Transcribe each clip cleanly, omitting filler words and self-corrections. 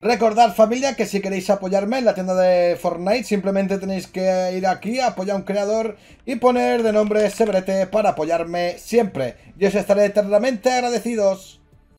Recordad, familia, que si queréis apoyarme en la tienda de Fortnite, simplemente tenéis que ir aquí a apoyar a un creador y poner de nombre Sebrete para apoyarme siempre. Y os estaré eternamente agradecidos.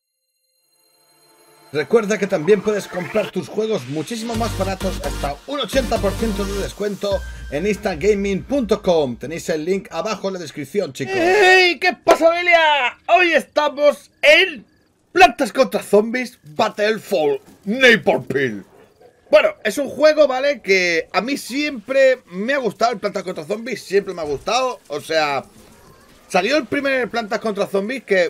Recuerda que también puedes comprar tus juegos muchísimo más baratos, hasta un 80% de descuento en instagaming.com. Tenéis el link abajo en la descripción, chicos. ¡Hey! ¿Qué pasa, familia? Hoy estamos en Plantas contra Zombies Battle for Neighborville. Bueno, es un juego, ¿vale? Que a mí siempre me ha gustado el Plantas contra Zombies, siempre me ha gustado. O sea, salió el primer Plantas contra Zombies que,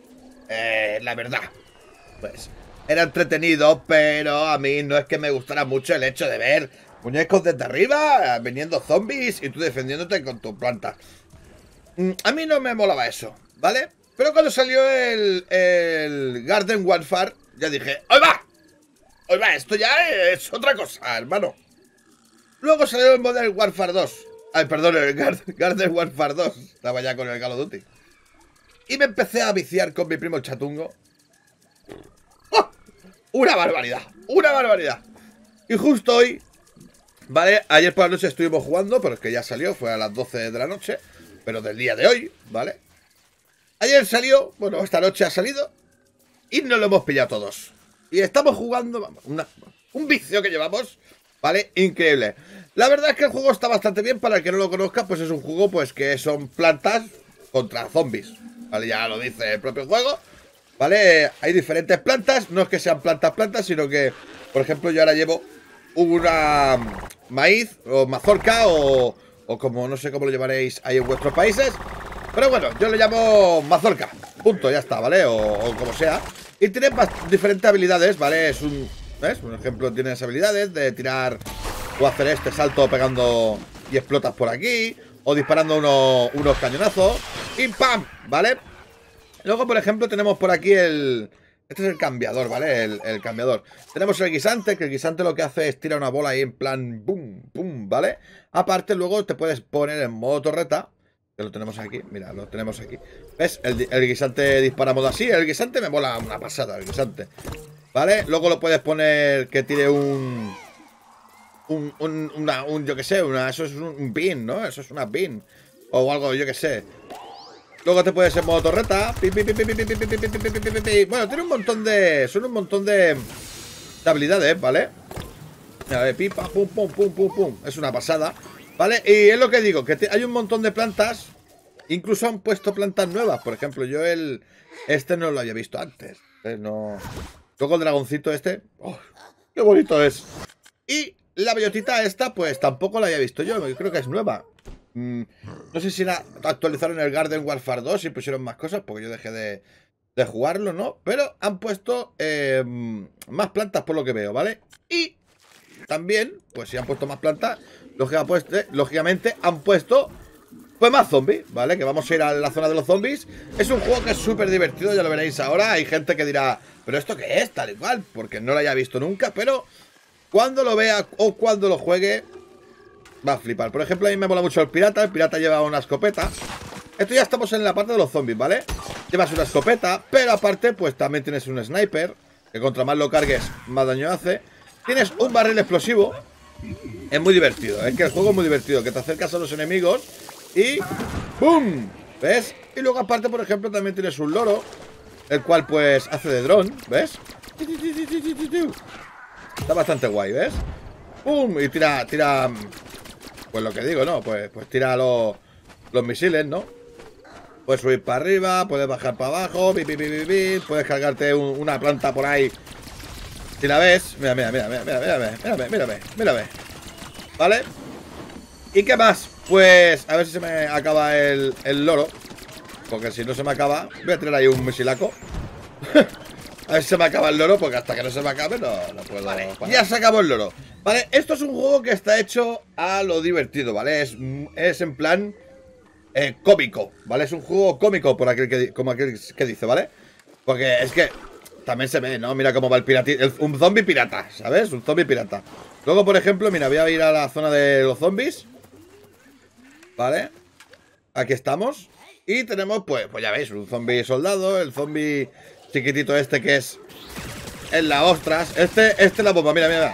la verdad, pues era entretenido, pero a mí no es que me gustara mucho el hecho de ver muñecos desde arriba, viniendo zombies y tú defendiéndote con tus plantas. A mí no me molaba eso, ¿vale? Pero cuando salió el Garden Warfare, ya dije, ¡ahí va! ¡Ahí va! Esto ya es otra cosa, hermano. Luego salió el Modern Warfare 2. Ay, perdón, el Garden Warfare 2. Estaba ya con el Call of Duty. Y me empecé a viciar con mi primo el chatungo. ¡Oh! ¡Una barbaridad! ¡Una barbaridad! Y justo hoy, ¿vale? Ayer por la noche estuvimos jugando, pero es que ya salió, fue a las 12 de la noche, pero del día de hoy, ¿vale? Ayer salió, bueno, esta noche ha salido y nos lo hemos pillado todos. Y estamos jugando, vamos, un vicio que llevamos, ¿vale? Increíble. La verdad es que el juego está bastante bien. Para el que no lo conozca, pues es un juego pues que son plantas contra zombies, ¿vale? Ya lo dice el propio juego, ¿vale? Hay diferentes plantas, no es que sean plantas, sino que, por ejemplo, yo ahora llevo una maíz o mazorca o como no sé cómo lo llamaréis ahí en vuestros países. Pero bueno, yo le llamo mazorca, punto, ya está, ¿vale? O como sea. Y tiene diferentes habilidades, ¿vale? Es un... ¿ves? Por ejemplo, tienes habilidades de tirar o hacer este salto pegando y explotas por aquí, o disparando unos cañonazos y ¡pam! ¿Vale? Luego, por ejemplo, tenemos por aquí el... Este es el cambiador, ¿vale? El cambiador. Tenemos el guisante, que el guisante lo que hace es tirar una bola ahí en plan ¡pum! ¡Pum! ¿Vale? Aparte, luego te puedes poner en modo torreta, que lo tenemos aquí, mira, lo tenemos aquí. ¿Ves? El guisante dispara modo así. El guisante me mola una pasada, el guisante, ¿vale? Luego lo puedes poner que tire yo que sé, eso es un pin, ¿no? Eso es una pin. O algo, yo que sé. Luego te puedes en modo torreta. Bueno, tiene un montón de... Son un montón de habilidades, ¿vale? A ver, pipa, pum, pum, pum, pum, pum. Es una pasada, ¿vale? Y es lo que digo, que hay un montón de plantas. Incluso han puesto plantas nuevas. Por ejemplo, yo este no lo había visto antes. No... Luego el dragoncito este... ¡Oh, qué bonito es! Y la bellotita esta, pues tampoco la había visto yo. Creo que es nueva. No sé si actualizaron el Garden Warfare 2 y pusieron más cosas, porque yo dejé de jugarlo, ¿no? Pero han puesto más plantas por lo que veo, ¿vale? Y también, pues si han puesto más plantas, lógicamente han puesto pues más zombies, ¿vale? Que vamos a ir a la zona de los zombies. Es un juego que es súper divertido, ya lo veréis ahora. Hay gente que dirá, ¿pero esto qué es? Tal y cual, porque no lo haya visto nunca, pero cuando lo vea o cuando lo juegue va a flipar. Por ejemplo, a mí me mola mucho el pirata. El pirata lleva una escopeta. Esto ya estamos en la parte de los zombies, ¿vale? Llevas una escopeta, pero aparte pues también tienes un sniper, que contra más lo cargues, más daño hace. Tienes un barril explosivo. Es muy divertido, es que el juego es muy divertido, que te acercas a los enemigos y ¡bum! ¿Ves? Y luego aparte, por ejemplo, también tienes un loro, el cual pues hace de dron, ¿ves? Está bastante guay, ¿ves? ¡Pum! Y tira... Pues lo que digo, ¿no? Pues tira los misiles, ¿no? Puedes subir para arriba, puedes bajar para abajo, puedes cargarte una planta por ahí. Si la ves, mírame. ¿Vale? ¿Y qué más? Pues a ver si se me acaba el loro, porque si no se me acaba, voy a tirar ahí un misilaco. A ver si se me acaba el loro, porque hasta que no se me acabe no puedo. Vale, ya se acabó el loro. Vale, esto es un juego que está hecho a lo divertido, ¿vale? Es en plan cómico, ¿vale? Es un juego cómico por como aquel que dice, ¿vale? Porque es que también se ve, ¿no? Mira cómo va el pirata, un zombie pirata, ¿sabes? Un zombie pirata. Luego, por ejemplo, mira, voy a ir a la zona de los zombies, ¿vale? Aquí estamos. Y tenemos, pues ya veis, un zombie soldado, el zombie chiquitito este que es Es la ostras. Este es la bomba, mira.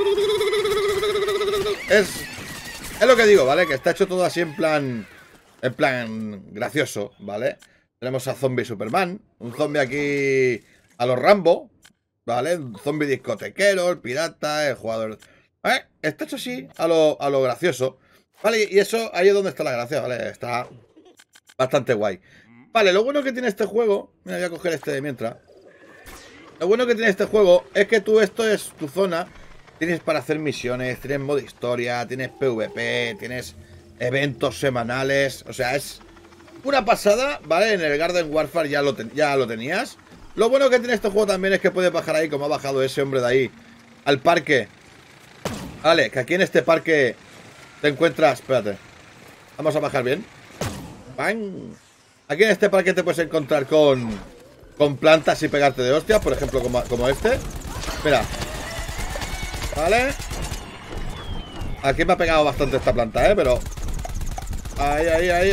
Es lo que digo, ¿vale? Que está hecho todo así en plan gracioso, ¿vale? Tenemos a Zombie Superman, un zombie aquí a los Rambo, ¿vale? Un zombie discotequero, el pirata, el jugador. Está hecho así a lo gracioso, ¿vale? Y eso ahí es donde está la gracia, ¿vale? Está bastante guay. Vale, lo bueno que tiene este juego, mira, voy a coger este de mientras. Lo bueno que tiene este juego es que esto es tu zona. Tienes para hacer misiones, tienes modo historia, tienes PvP, tienes eventos semanales. O sea, es una pasada, ¿vale? En el Garden Warfare ya lo tenías. Lo bueno que tiene este juego también es que puedes bajar ahí, como ha bajado ese hombre de ahí, al parque. Vale, que aquí en este parque te encuentras... Espérate. Vamos a bajar bien. ¡Bang! Aquí en este parque te puedes encontrar con plantas y pegarte de hostias. Por ejemplo, como este. Mira. Vale. Aquí me ha pegado bastante esta planta, pero... Ahí.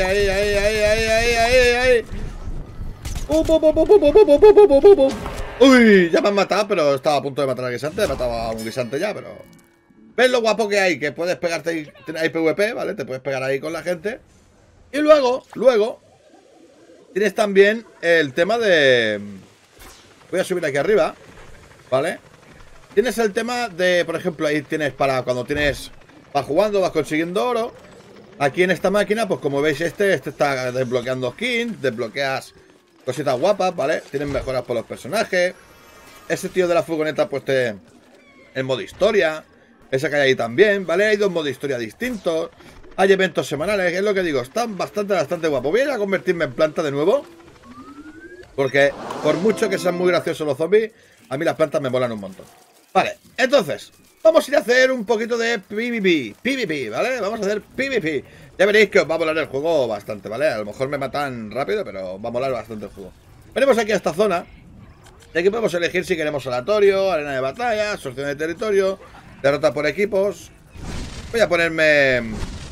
Uy, ya me han matado, pero estaba a punto de matar al guisante. He matado a un guisante ya, pero... ¿Ves lo guapo que hay? Que puedes pegarte ahí, hay PvP, ¿vale? Te puedes pegar ahí con la gente. Y luego, tienes también el tema de... Voy a subir aquí arriba, ¿vale? Tienes el tema de, por ejemplo, ahí tienes para cuando vas jugando, vas consiguiendo oro. Aquí en esta máquina, pues como veis este está desbloqueando skins, desbloqueas cositas guapas, ¿vale? Tienes mejoras por los personajes. Ese tío de la furgoneta, pues el modo historia. Esa que hay ahí también, ¿vale? Hay 2 modos de historia distintos. Hay eventos semanales, es lo que digo. Están bastante guapos. Voy a ir a convertirme en planta de nuevo, porque por mucho que sean muy graciosos los zombies, a mí las plantas me molan un montón. Vale, entonces vamos a ir a hacer un poquito de PvP, ¿vale? Vamos a hacer PvP. Ya veréis que os va a molar el juego bastante, ¿vale? A lo mejor me matan rápido, pero va a molar bastante el juego. Venimos aquí a esta zona. Y aquí podemos elegir si queremos aleatorio, arena de batalla, sorteo de territorio, derrota por equipos. Voy a ponerme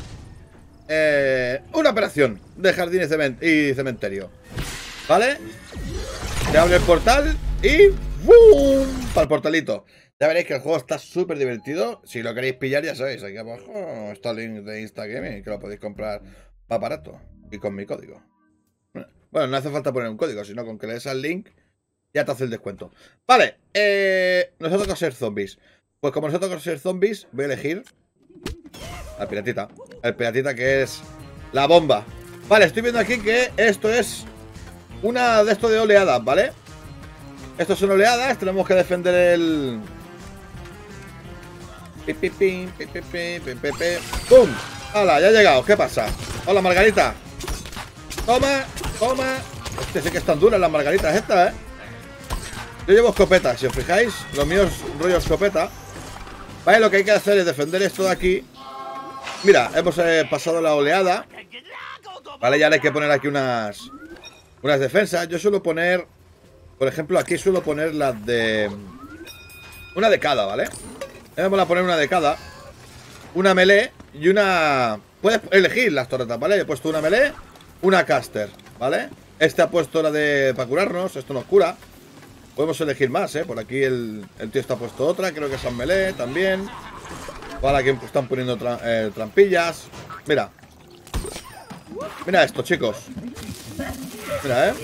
una operación de jardín y cementerio, ¿vale? Se abre el portal y ¡boom! Para el portalito. Ya veréis que el juego está súper divertido. Si lo queréis pillar, ya sabéis, aquí abajo está el link de Instagaming, que lo podéis comprar más barato y con mi código. Bueno, no hace falta poner un código, sino con que le des al link ya te hace el descuento. Vale, nos toca ser zombies. Pues como nos toca ser zombies, voy a elegir al piratita. El piratita, que es la bomba. Vale, estoy viendo aquí que esto es una de estos de oleadas, ¿vale? Estos son oleadas, tenemos que defender el... ¡Pum! ¡Hala! Ya ha llegado, ¿qué pasa? Hola, Margarita. Toma. Hostia, sí que están duras las margaritas estas, ¿eh? Yo llevo escopeta, si os fijáis. Lo mío es rollo escopeta. Vale, lo que hay que hacer es defender esto de aquí. Mira, hemos pasado la oleada. Vale, ya hay que poner aquí unas defensas. Yo suelo poner... Por ejemplo, aquí suelo poner las de... Una de cada, ¿vale? Vamos a poner una de cada. Una melee y una... Puedes elegir las torretas, ¿vale? He puesto una melee, una caster, ¿vale? Este ha puesto la de... para curarnos, esto nos cura. Podemos elegir más, ¿eh? Por aquí el tío está puesto otra, creo que es melee también. Vale, aquí están poniendo trampillas. Mira. Mira esto, chicos. Mira, ¿eh?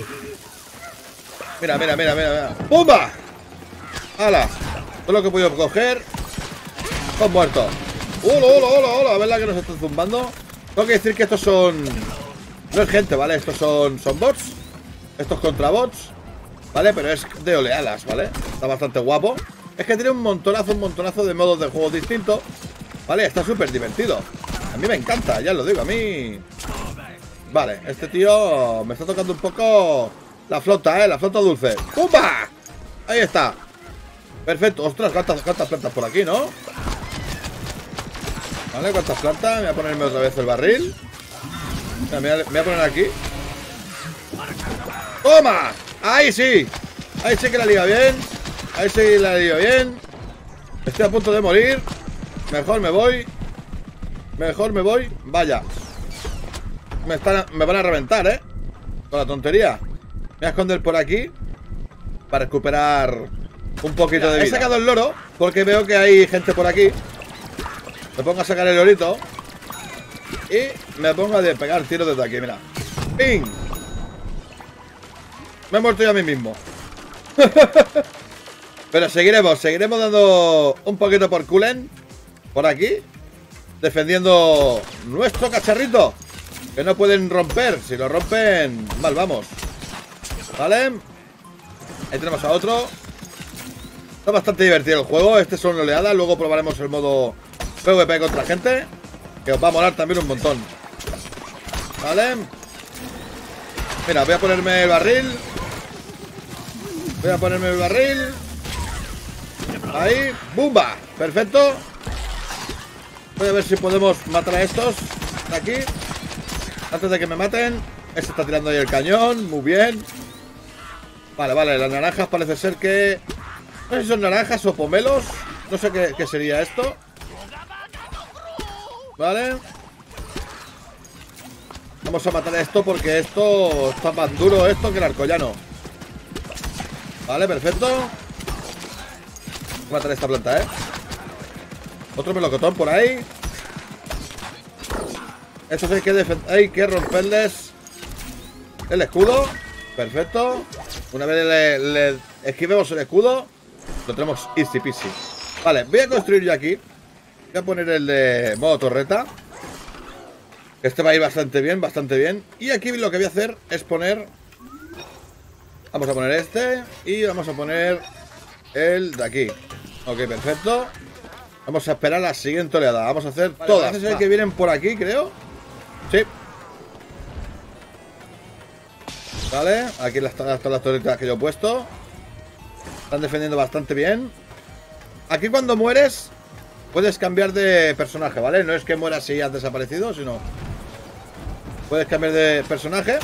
Mira. ¡Pumba! ¡Hala! Todo lo que he podido coger. Son muertos. ¡Hola! A ver la que nos están zumbando. Tengo que decir que estos son... No es gente, ¿vale? Estos son bots. Estos contra bots, ¿vale? Pero es de oleadas, ¿vale? Está bastante guapo. Es que tiene un montonazo de modos de juego distintos, ¿vale? Está súper divertido. A mí me encanta, ya lo digo, a mí... Vale, este tío me está tocando un poco la flauta, la flauta dulce. ¡Pumba! Ahí está. Perfecto. Ostras, cuántas plantas por aquí, ¿no? Vale, cuántas plantas. Me voy a ponerme otra vez el barril. Mira, me voy a poner aquí. ¡Toma! ¡Ahí sí! Ahí sí que la liga bien. Ahí sí la liga bien. Estoy a punto de morir. Mejor me voy. Vaya. Me van a reventar, ¿eh? Con la tontería. Me voy a esconder por aquí para recuperar un poquito de vida. He sacado el loro porque veo que hay gente por aquí. Me pongo a sacar el lorito y me pongo a pegar tiros desde aquí, mira. ¡Ping! Me he muerto yo a mí mismo. Pero seguiremos dando un poquito por culen por aquí, defendiendo nuestro cacharrito, que no pueden romper. Si lo rompen, mal vamos. Vale. Ahí tenemos a otro. Está bastante divertido el juego. Este es una oleada. Luego probaremos el modo PvP contra gente, que os va a molar también un montón. Vale. Mira, voy a ponerme el barril. Ahí, ¡bumba! Perfecto. Voy a ver si podemos matar a estos de aquí antes de que me maten. Este está tirando ahí el cañón, muy bien. Vale, vale, las naranjas parece ser que... no sé si son naranjas o pomelos. No sé qué sería esto. Vale. Vamos a matar a esto porque esto está más duro esto que el arcollano. Vale, perfecto. Voy a matar esta planta, Otro melocotón por ahí. Estos hay que romperles el escudo. Perfecto. Una vez le esquivemos el escudo, lo tenemos easy peasy. Vale, voy a construir yo aquí. Voy a poner el de modo torreta. Este va a ir bastante bien. Y aquí lo que voy a hacer es poner... vamos a poner este. Y vamos a poner el de aquí. Ok, perfecto. Vamos a esperar la siguiente oleada. Vamos a hacer todas. Parece ser que vienen por aquí, creo. Sí. Vale, aquí están las torretas que yo he puesto. Están defendiendo bastante bien. Aquí cuando mueres puedes cambiar de personaje, ¿vale? No es que mueras y has desaparecido, sino puedes cambiar de personaje,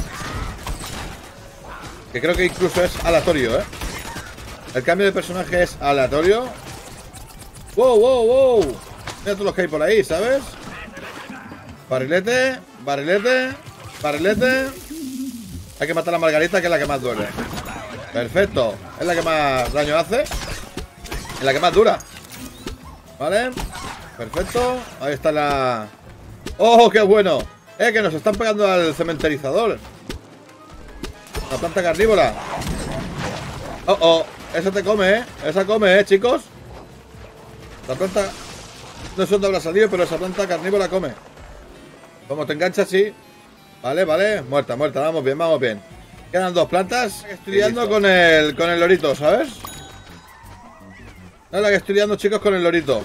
que creo que incluso es aleatorio, El cambio de personaje es aleatorio. ¡Wow, wow, wow! Mira todos los que hay por ahí, ¿sabes? Barrilete, barrilete, barrilete. Hay que matar a Margarita, que es la que más duele. Perfecto. Es la que más daño hace. Es la que más dura. Vale. Perfecto. Ahí está la... ¡Oh, qué bueno! Que nos están pegando al cementerizador. La planta carnívora. ¡Oh, oh! Esa te come, Esa come, chicos. La planta... no sé dónde habrá salido, pero esa planta carnívora come. Como te engancha, sí. Vale, vale. Muerta, muerta. Vamos bien, vamos bien. Quedan dos plantas. Estoy liando con el lorito, ¿sabes? Es la que estoy liando, chicos, con el lorito.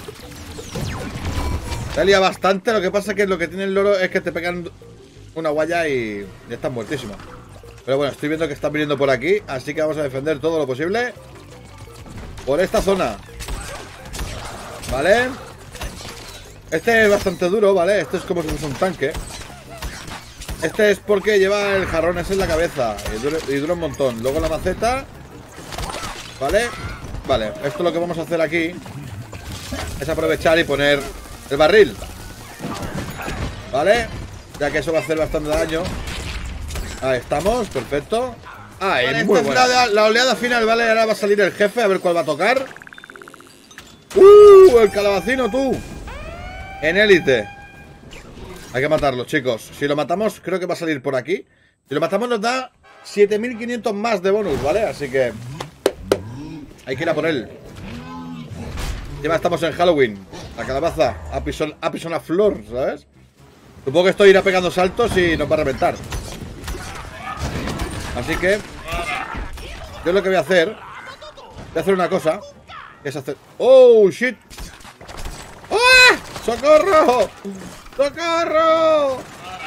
Te lía bastante. Lo que pasa es que lo que tiene el loro es que te pegan una guaya y ya estás muertísimo. Pero bueno, estoy viendo que están viniendo por aquí, así que vamos a defender todo lo posible por esta zona. Vale. Este es bastante duro, ¿vale? Este es como si fuese un tanque. Este es porque lleva el jarrón ese en la cabeza y dura un montón. Luego la maceta. Vale. Vale, esto lo que vamos a hacer aquí es aprovechar y poner el barril. Vale. Ya que eso va a hacer bastante daño. Ahí estamos, perfecto. Ah, es muy buena. La oleada final, vale. Ahora va a salir el jefe, a ver cuál va a tocar. El calabacino, tú. En élite. Hay que matarlo, chicos. Si lo matamos, creo que va a salir por aquí. Si lo matamos nos da 7500 más de bonus, ¿vale? Así que hay que ir a por él. Ya estamos en Halloween. La calabaza ha pisado una flor, ¿sabes? Supongo que esto irá pegando saltos y nos va a reventar. Así que yo lo que voy a hacer una cosa. Es hacer... ¡Oh, shit! ¡Ah! ¡Socorro! ¡Socorro!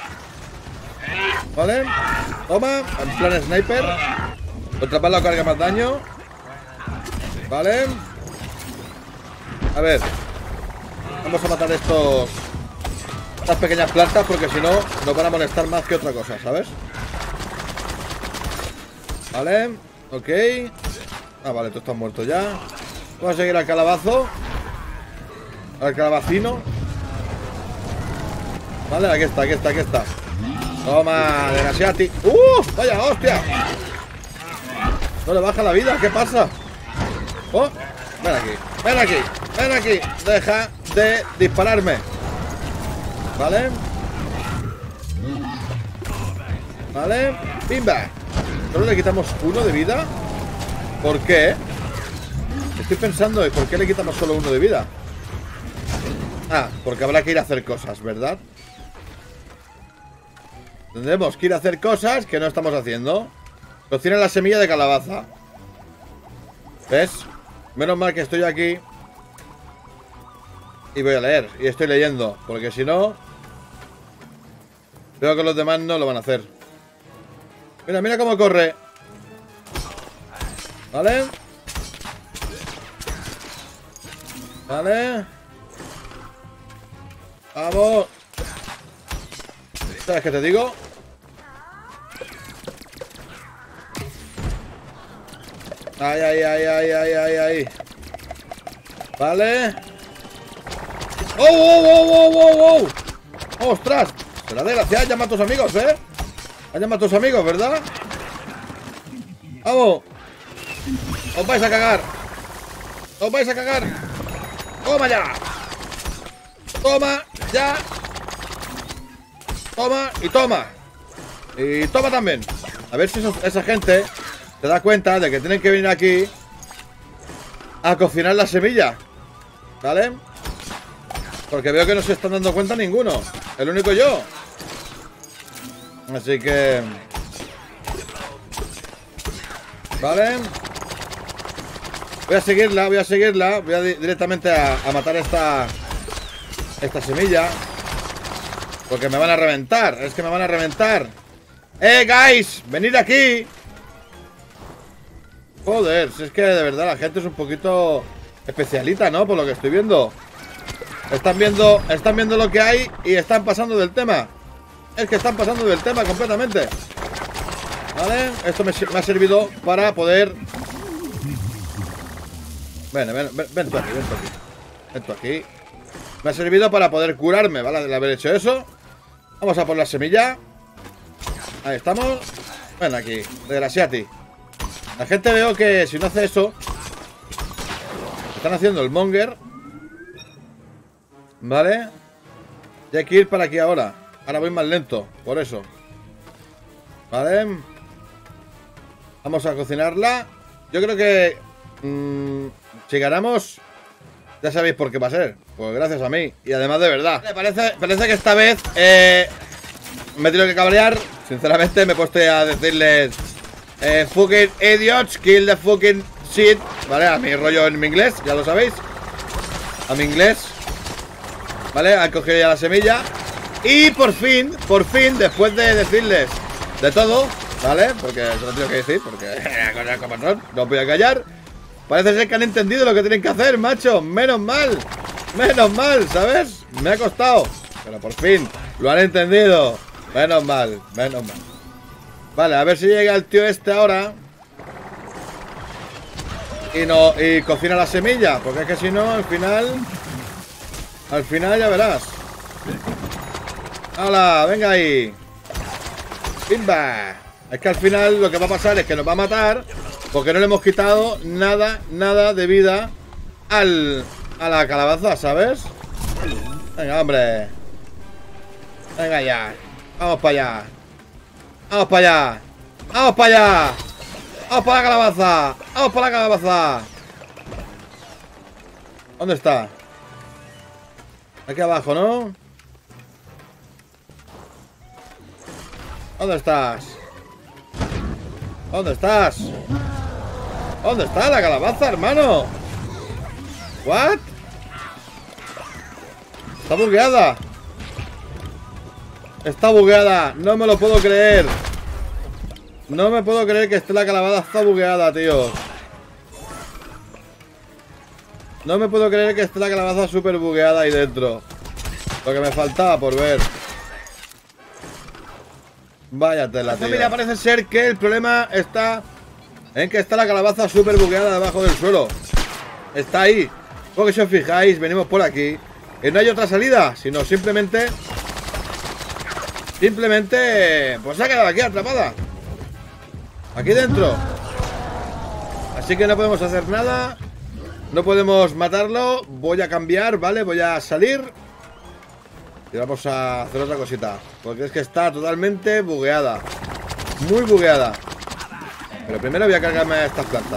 Vale. Toma. En plan sniper. Contra más la carga más daño. Vale. A ver. Vamos a matar estas pequeñas plantas porque si no nos van a molestar más que otra cosa, ¿sabes? Vale. Ok. Ah, vale, tú estás muerto ya. Vamos a seguir al calabazo. Al calabacino. Vale, aquí está, aquí está, aquí está. Toma, desgraciati. ¡Vaya hostia! No le baja la vida, ¿qué pasa? Oh, ven aquí, ven aquí, ven aquí. Deja de dispararme. Vale. Vale, pimba. Solo le quitamos 1 de vida. ¿Por qué? Estoy pensando en por qué le quitamos solo 1 de vida. Ah, porque habrá que ir a hacer cosas, ¿verdad? Tendremos que ir a hacer cosas que no estamos haciendo. Cocina la semilla de calabaza. ¿Ves? Menos mal que estoy aquí y voy a leer. Y estoy leyendo, porque si no, veo que los demás no lo van a hacer. Mira, mira cómo corre. ¿Vale? Vale. Vamos. ¿Sabes qué te digo? Ay, ay, ay, ay, ay, ay, ay. Vale. ¡Oh, oh, oh, oh, oh! ¡Ostras! Será desgraciada, llama a tus amigos, ¿eh? Llama a tus amigos, ¿verdad? ¡Vamos! ¡Os vais a cagar! ¡Os vais a cagar! ¡Toma ya! ¡Toma ya! ¡Toma y toma! Y toma también. A ver si esa gente se da cuenta de que tienen que venir aquí a cocinar la semilla. ¿Vale? Porque veo que no se están dando cuenta ninguno. El único yo. Así que... Vale. Voy a seguirla, voy a seguirla. Voy a directamente a matar esta semilla. Porque me van a reventar. Es que me van a reventar. Guys, venid aquí. Joder, si es que de verdad la gente es un poquito especialita, ¿no? Por lo que estoy viendo. Están viendo lo que hay y están pasando del tema. Es que están pasando del tema completamente. Vale, esto me ha servido para poder... Ven tú aquí, ven tú aquí. Ven tú aquí. Me ha servido para poder curarme, ¿vale? De haber hecho eso. Vamos a por la semilla. Ahí estamos. Ven aquí, desgraciati. La gente veo que si no hace eso, están haciendo el monger. Vale. Y hay que ir para aquí ahora. Ahora voy más lento, por eso. Vale. Vamos a cocinarla. Yo creo que si ganamos, ya sabéis por qué va a ser. Pues gracias a mí. Y además de verdad. Parece que esta vez me he tenido que cabrear. Sinceramente me he puesto a decirles fucking idiots, kill the fucking shit. Vale, a mi rollo en mi inglés, ya lo sabéis. A mi inglés. Vale, han cogido ya la semilla. Y por fin, después de decirles de todo, ¿vale? Porque se lo tengo que decir, porque no os voy a callar. Parece ser que han entendido lo que tienen que hacer, macho. Menos mal, ¿sabes? Me ha costado, pero por fin lo han entendido. Menos mal. Vale, a ver si llega el tío este ahora y cocina la semilla, porque es que si no, al final ya verás. ¡Hala! ¡Venga ahí! ¡Pimba! Es que al final lo que va a pasar es que nos va a matar porque no le hemos quitado nada de vida a la calabaza, ¿sabes? Venga, hombre. Venga ya. Vamos para allá. Vamos para allá. Vamos para allá. Vamos para la calabaza. Vamos para la calabaza. ¿Dónde está? Aquí abajo, ¿no? ¿Dónde estás? ¿Dónde estás? ¿Dónde está la calabaza, hermano? ¿What? Está bugueada. Está bugueada. No me lo puedo creer. No me puedo creer que esté la calabaza. Está bugueada, tío. No me puedo creer que esté la calabaza súper bugueada ahí dentro. Lo que me faltaba por ver. Vaya tela, tío. Mira, parece ser que el problema está en que está la calabaza súper bugueada debajo del suelo. Está ahí. Porque si os fijáis, venimos por aquí y no hay otra salida, sino simplemente pues se ha quedado aquí atrapada. Aquí dentro. Así que no podemos hacer nada. No podemos matarlo. Voy a cambiar, ¿vale? Voy a salir. Y vamos a hacer otra cosita. Porque es que está totalmente bugueada. Muy bugueada. Pero primero voy a cargarme a estas plantas.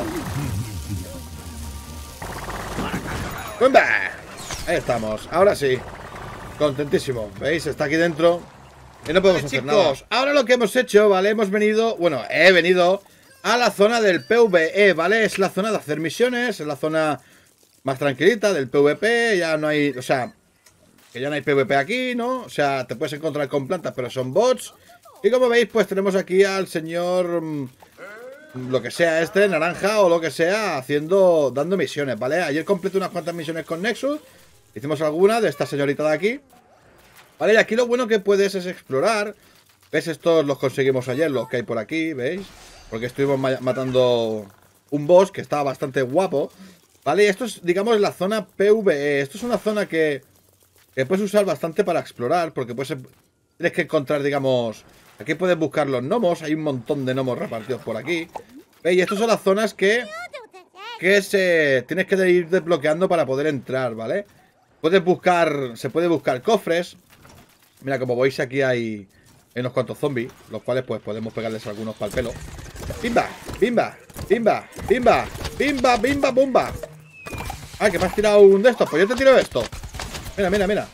¡Pumba! Ahí estamos. Ahora sí. Contentísimo. ¿Veis? Está aquí dentro. Y no podemos hacer nada. Ahora lo que hemos hecho, ¿vale? Hemos venido... Bueno, he venido a la zona del PvE, ¿vale? Es la zona de hacer misiones. Es la zona más tranquilita del PvP. Ya no hay... O sea... Que ya no hay PvP aquí, ¿no? O sea, te puedes encontrar con plantas, pero son bots. Y como veis, pues tenemos aquí al señor... lo que sea este, naranja o lo que sea, haciendo... Dando misiones, ¿vale? Ayer completé unas cuantas misiones con Nexus. Hicimos alguna de esta señorita de aquí. Vale, y aquí lo bueno que puedes es explorar. ¿Ves? Estos los conseguimos ayer, los que hay por aquí, ¿veis? Porque estuvimos matando un boss que estaba bastante guapo. Vale, y esto es, digamos, la zona PvE. Esto es una zona que puedes usar bastante para explorar, porque tienes que encontrar, digamos... Aquí puedes buscar los gnomos, hay un montón de gnomos repartidos por aquí. ¿Veis? Y estas son las zonas que tienes que ir desbloqueando para poder entrar, ¿vale? Se puede buscar cofres. Mira, como veis aquí hay unos cuantos zombies, los cuales pues podemos pegarles algunos para el pelo. ¡Bimba! ¡Bimba! ¡Bimba! ¡Bimba! ¡Bimba! ¡Bimba! ¡Bumba! Ah, que me has tirado un de estos. Pues yo te tiro esto. Mira, mira, mira.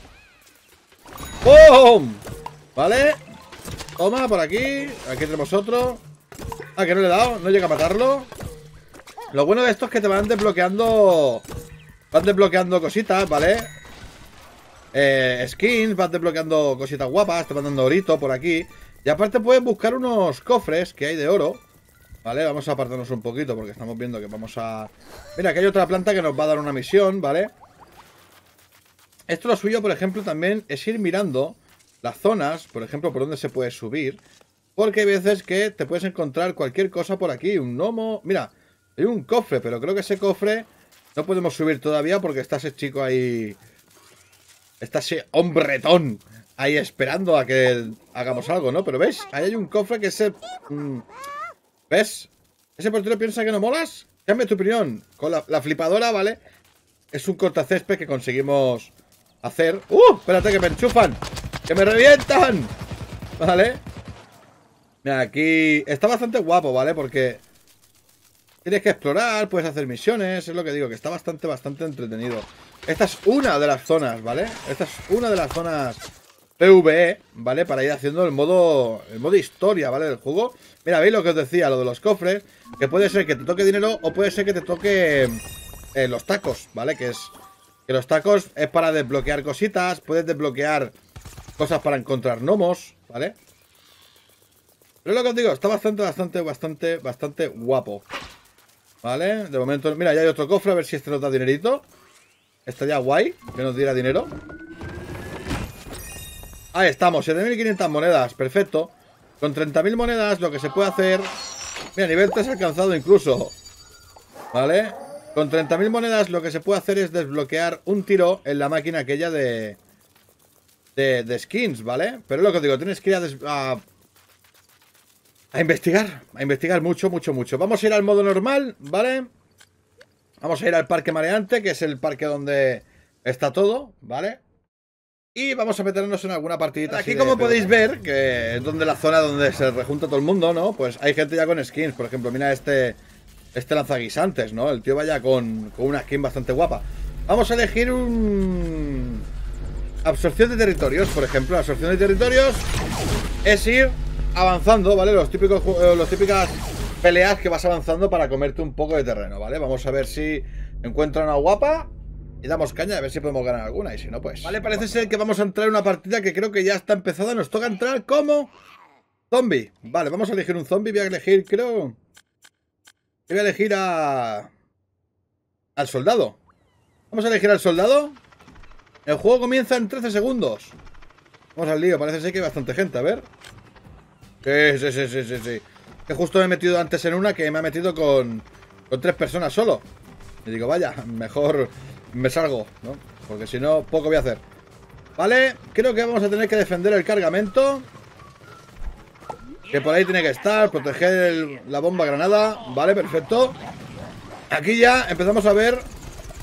¡Bum! ¿Vale? Toma, por aquí. Aquí tenemos otro. Ah, que no le he dado. No llega a matarlo. Lo bueno de esto es que te van desbloqueando... Van desbloqueando cositas, ¿vale? Skins, vas desbloqueando cositas guapas. Te van dando orito por aquí. Y aparte puedes buscar unos cofres que hay de oro. ¿Vale? Vamos a apartarnos un poquito porque estamos viendo que vamos a... Mira, que hay otra planta que nos va a dar una misión, ¿vale? Esto lo suyo, por ejemplo, también es ir mirando las zonas, por ejemplo, por donde se puede subir. Porque hay veces que te puedes encontrar cualquier cosa por aquí. Un gnomo... Mira, hay un cofre, pero creo que ese cofre no podemos subir todavía porque está ese chico ahí... Está ese hombretón ahí esperando a que hagamos algo, ¿no? Pero ¿ves? Ahí hay un cofre que ese... ¿Ves? ¿Ese portero piensa que no molas? Cambia tu opinión. Con la flipadora, ¿vale? Es un cortacésped que conseguimos hacer. Espérate que me enchufan. ¡Que me revientan! ¿Vale? Mira, aquí está bastante guapo, ¿vale? Porque tienes que explorar, puedes hacer misiones. Es lo que digo, que está bastante entretenido. Esta es una de las zonas, ¿vale? Esta es una de las zonas PvE, ¿vale? Para ir haciendo el modo historia, ¿vale? Del juego. Mira, ¿veis lo que os decía? Lo de los cofres. Que puede ser que te toque dinero o puede ser que te toque los tacos, ¿vale? Que los tacos es para desbloquear cositas. Puedes desbloquear cosas para encontrar gnomos, ¿vale? Pero lo que os digo, está bastante guapo. ¿Vale? De momento, mira, ya hay otro cofre, a ver si este nos da dinerito. Estaría guay que nos diera dinero. Ahí estamos, 7.500 monedas, perfecto. Con 30.000 monedas lo que se puede hacer... Mira, nivel 3 alcanzado incluso. ¿Vale? Con 30.000 monedas lo que se puede hacer es desbloquear un tiro en la máquina aquella de skins, ¿vale? Pero es lo que os digo, tienes que ir a investigar mucho. Vamos a ir al modo normal, ¿vale? Vamos a ir al parque mareante, que es el parque donde está todo, ¿vale? Y vamos a meternos en alguna partidita. Aquí, como podéis ver, que es donde la zona donde se rejunta todo el mundo, ¿no? Pues hay gente ya con skins, por ejemplo, mira este lanzaguisantes, ¿no? El tío vaya con una skin bastante guapa. Vamos a elegir un... Absorción de territorios, por ejemplo. Absorción de territorios es ir avanzando, ¿vale? Las típicas peleas que vas avanzando para comerte un poco de terreno, ¿vale? Vamos a ver si encuentra una guapa y damos caña, a ver si podemos ganar alguna. Y si no, pues... Vale, parece ser que vamos a entrar en una partida que creo que ya está empezada. Nos toca entrar como zombie. Vale, vamos a elegir un zombie. Voy a elegir, creo... Voy a elegir al soldado. Vamos a elegir al soldado. El juego comienza en 13 segundos. Vamos al lío, parece ser que hay bastante gente, a ver. Sí. Que justo me he metido antes en una que me ha metido con 3 personas solo. Y digo, vaya, mejor me salgo, ¿no? Porque si no, poco voy a hacer. Vale, creo que vamos a tener que defender el cargamento. Que por ahí tiene que estar, proteger la bomba granada. Vale, perfecto. Aquí ya empezamos a ver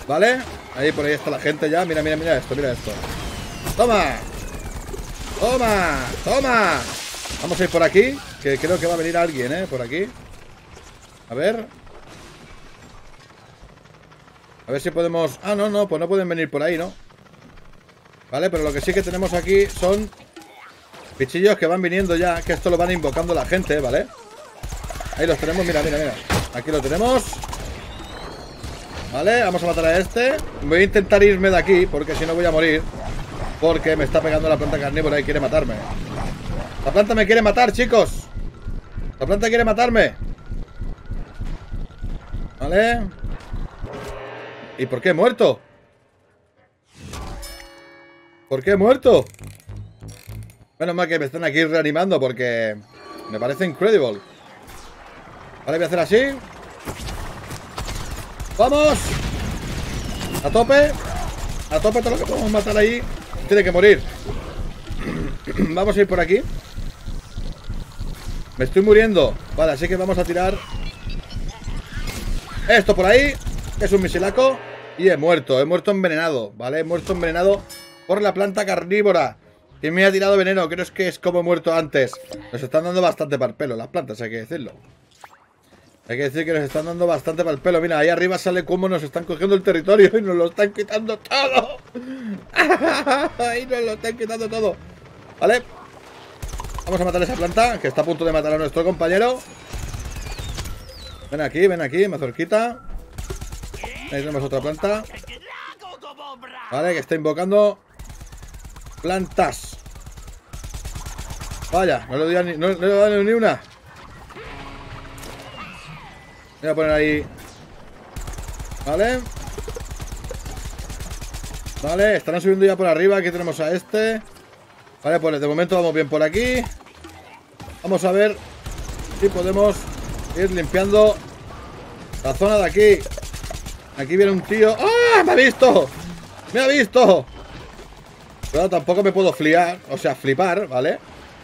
¿Vale? Ahí, por ahí está la gente ya. Mira, mira, mira esto, mira esto. ¡Toma! ¡Toma! ¡Toma! Vamos a ir por aquí, que creo que va a venir alguien, por aquí. A ver. A ver si podemos... Ah, no, no, pues no pueden venir por ahí, ¿no? Vale, pero lo que sí que tenemos aquí son bichillos que van viniendo ya, que esto lo van invocando la gente, ¿vale? Ahí los tenemos, mira, mira, mira. Aquí lo tenemos. Vale, vamos a matar a este. Voy a intentar irme de aquí, porque si no voy a morir. Porque me está pegando la planta carnívora y quiere matarme. La planta me quiere matar, chicos. La planta quiere matarme. Vale. ¿Y por qué he muerto? ¿Por qué he muerto? Menos mal que me están aquí reanimando porque me parece incredible. Vale, voy a hacer así. ¡Vamos! A tope. A tope todo lo que podemos matar ahí. Tiene que morir. Vamos a ir por aquí. Me estoy muriendo. Vale, así que vamos a tirar esto por ahí, que es un misilaco. Y he muerto envenenado. Vale, he muerto envenenado por la planta carnívora que me ha tirado veneno. Creo que es como he muerto antes. Nos están dando bastante para el pelo las plantas, hay que decirlo. Hay que decir que nos están dando bastante para el pelo. Mira, ahí arriba sale cómo nos están cogiendo el territorio y nos lo están quitando todo. Ahí nos lo están quitando todo. Vale. Vamos a matar a esa planta, que está a punto de matar a nuestro compañero. Ven aquí, mazorquita. Ahí tenemos otra planta. Vale, que está invocando plantas. Vaya, no le doy a ni una. Voy a poner ahí. Vale. Vale, estarán subiendo ya por arriba. Aquí tenemos a este. Vale, pues de momento vamos bien por aquí. Vamos a ver si podemos ir limpiando la zona de aquí. Aquí viene un tío. ¡Ah! ¡Me ha visto! ¡Me ha visto! Pero tampoco me puedo flipar, ¿vale?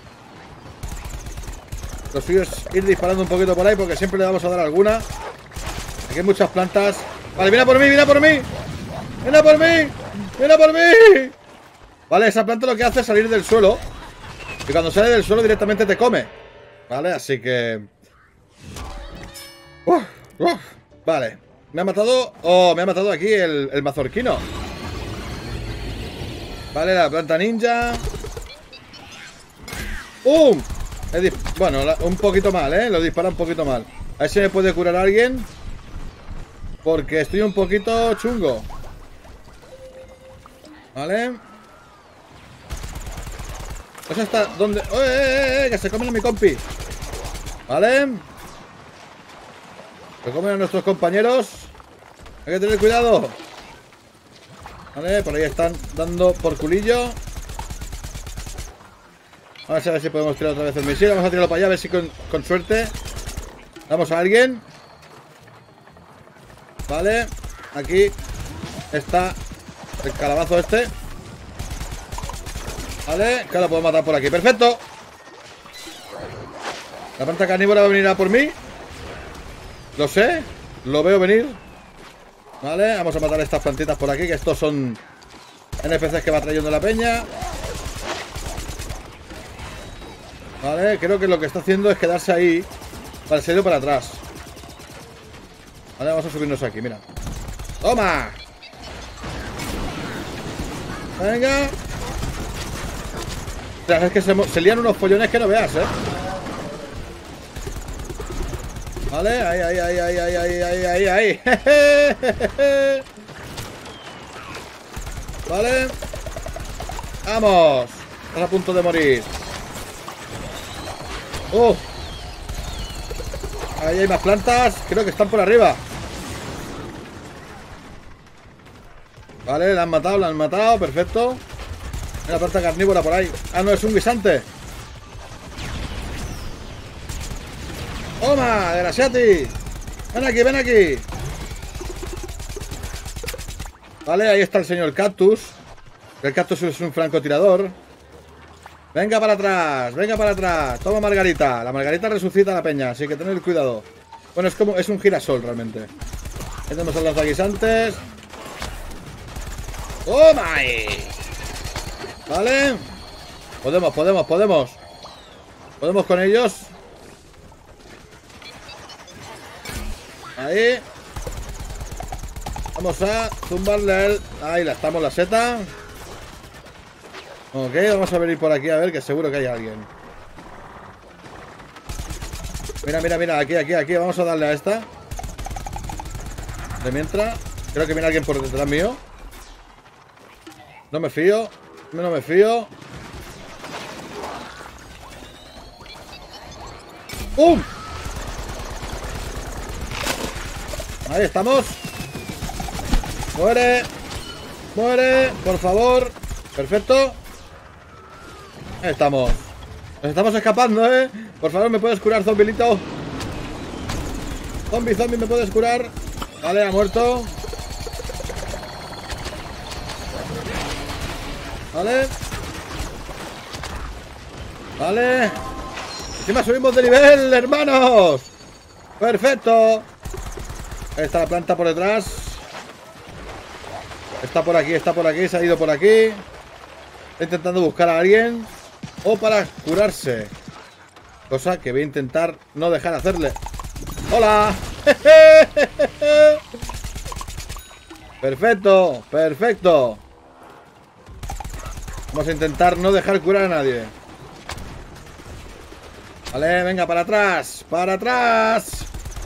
Lo suyo es ir disparando un poquito por ahí, porque siempre le vamos a dar alguna. Aquí hay muchas plantas. Vale, viene por mí, viene por mí. Viene por mí, viene por mí. Vale, esa planta lo que hace es salir del suelo. Y cuando sale del suelo directamente te come. Vale, así que... Vale. Me ha matado... Oh, me ha matado aquí el mazorquino. Vale, la planta ninja. ¡Pum! Bueno, un poquito mal, ¿eh? Lo dispara un poquito mal. A ver si me puede curar a alguien. Porque estoy un poquito chungo. Vale. No sé hasta dónde... ¡Que se comen a mi compi! Vale. Se comen a nuestros compañeros. Hay que tener cuidado. Vale, por ahí están dando por culillo. Vamos a ver si podemos tirar otra vez el misil. Vamos a tirarlo para allá, a ver si con suerte damos a alguien. Vale. Aquí está el calabazo este. Vale, que lo puedo matar por aquí. ¡Perfecto! La planta carnívora va a venir a por mí. Lo sé, lo veo venir. Vale, vamos a matar estas plantitas por aquí, que estos son NPCs que va trayendo la peña. Vale, creo que lo que está haciendo es quedarse ahí. Vale, se ha ido para atrás. Vale, vamos a subirnos aquí, mira. ¡Toma! Venga. O sea, es que se lían unos pollones que no veas, ¿eh? Vale, ahí. Vale. Vamos. Estás a punto de morir. Ahí hay más plantas. Creo que están por arriba. Vale, la han matado, perfecto. Hay una planta carnívora por ahí. Ah, no, es un guisante. ¡Toma, desgraciati! Ven aquí. Vale, ahí está el señor Cactus. El Cactus es un francotirador. Venga para atrás. Toma Margarita. La Margarita resucita a la peña, así que tened cuidado. Bueno, es un girasol realmente. Ahí tenemos a los guisantes. ¡Toma ahí! Vale. Podemos. Podemos con ellos. Ahí. Vamos a zumbarle el... Ahí la estamos, la seta. Ok, vamos a venir por aquí a ver, que seguro que hay alguien. Mira, aquí. Vamos a darle a esta. De mientras, creo que viene alguien por detrás mío. No me fío. ¡Pum! Ahí estamos. Muere, por favor. Perfecto. Ahí estamos. Nos estamos escapando, Por favor, ¿me puedes curar, zombilito? Zombie, ¿me puedes curar? Vale, ha muerto. Vale. Encima subimos de nivel, hermanos. Perfecto. Ahí está la planta por detrás. Está por aquí, se ha ido por aquí. Está intentando buscar a alguien. O para curarse. Cosa que voy a intentar no dejar hacerle. ¡Hola! Perfecto. Vamos a intentar no dejar curar a nadie. Vale, venga, para atrás. Para atrás.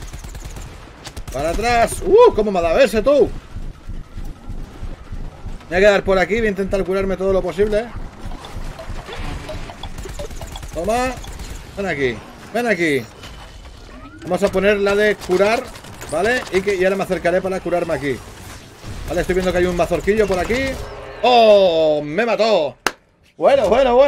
¿Cómo me ha dado ese, tú? Me voy a quedar por aquí. Voy a intentar curarme todo lo posible. Toma. Ven aquí. Vamos a poner la de curar. ¿Vale? Y ahora me acercaré para curarme aquí. Vale, estoy viendo que hay un mazorquillo por aquí. ¡Oh! ¡Me mató! Bueno.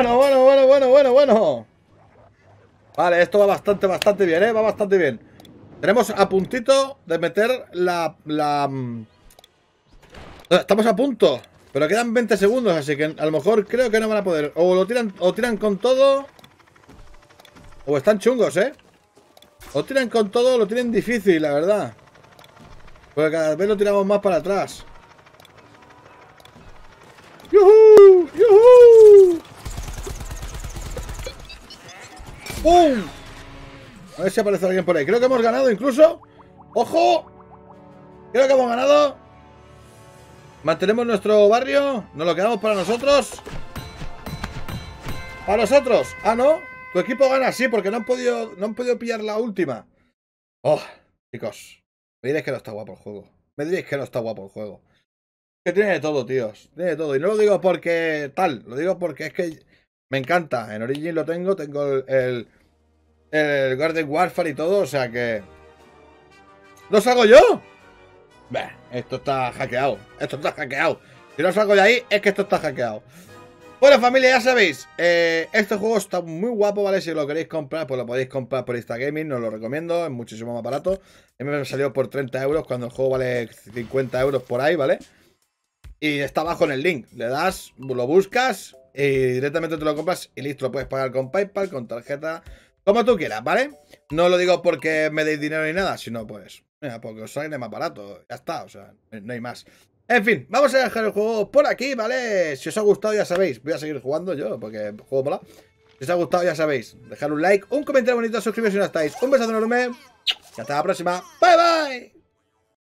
Vale, esto va bastante bien, Va bastante bien. Tenemos a puntito de meter Estamos a punto. Pero quedan 20 segundos, así que a lo mejor creo que no van a poder. O lo tiran con todo. O están chungos, O tiran con todo, lo tienen difícil, la verdad. Porque cada vez lo tiramos más para atrás. ¡Yuhu! ¡Pum! A ver si aparece alguien por ahí. Creo que hemos ganado incluso. ¡Ojo! Creo que hemos ganado. Mantenemos nuestro barrio. Nos lo quedamos para nosotros. ¡Para nosotros! Ah, ¿no? Tu equipo gana, sí, porque no han podido pillar la última. Oh, chicos. Me diréis que no está guapo el juego. Que tiene de todo, tíos. Tiene de todo. Y no lo digo porque tal. Lo digo porque es que me encanta. En Origin lo tengo. Tengo el Garden Warfare y todo. O sea que... ¿No salgo yo? Bah, esto está hackeado. Si no salgo de ahí, es que esto está hackeado. Bueno, familia, ya sabéis, este juego está muy guapo, ¿vale? Si lo queréis comprar, pues lo podéis comprar por Instagaming, os lo recomiendo, es muchísimo más barato. A mí me salió por 30 euros cuando el juego vale 50 euros por ahí, ¿vale? Y está abajo en el link, le das, lo buscas y directamente te lo compras y listo, lo puedes pagar con PayPal, con tarjeta, como tú quieras, ¿vale? No lo digo porque me deis dinero ni nada, sino pues, mira, porque os sale más barato, ya está, o sea, no hay más. En fin, vamos a dejar el juego por aquí, ¿vale? Si os ha gustado ya sabéis, voy a seguir jugando yo, porque el juego mola. Si os ha gustado ya sabéis, dejar un like, un comentario bonito, suscribiros si no estáis. Un besazo enorme y hasta la próxima. Bye bye.